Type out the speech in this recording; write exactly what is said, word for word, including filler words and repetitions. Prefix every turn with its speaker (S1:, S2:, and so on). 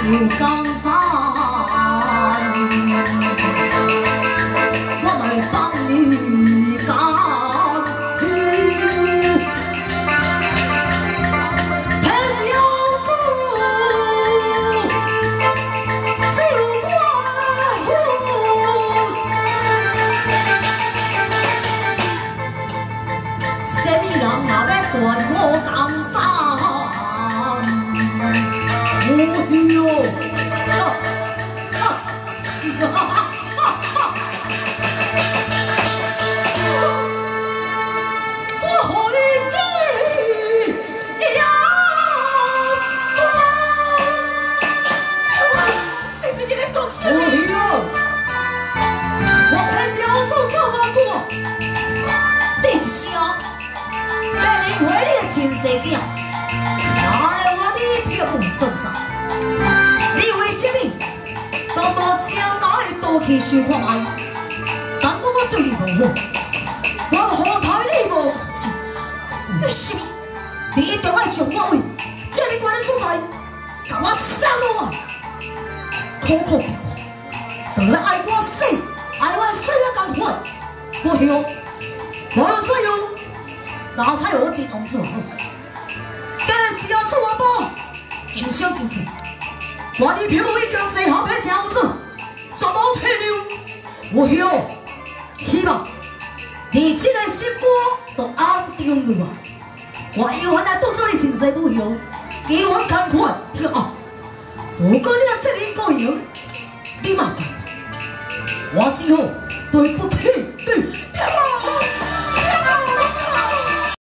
S1: 有江山，我咪帮你干。潘小子，小官什么人也要断我江山？ 哦哟！啊啊！哈哈哈哈！我好你记呀！你自己在讲什么？哦哟！我看小丑怎么过？第一声，要你回你的亲生囝，拿来我的票不受伤。 你为什么当无请拿的刀去收看安？当我我对你无好，我好待你无同事，为什么你一定爱将我为这么悬的所在，甲我杀落啊？苦苦逼我，就要爱我死，爱我死了甘款。我晓，我有所有，哪才有金龙之好？但是要是我报，金小金子。 我的票已经写好俾小子，怎么退了？我晓，希望你这个心肝都安定了啊！我永远来当作你亲生母兄，永远赶快跳啊！如果你要这里过赢，你嘛赶快，我只好对不起对。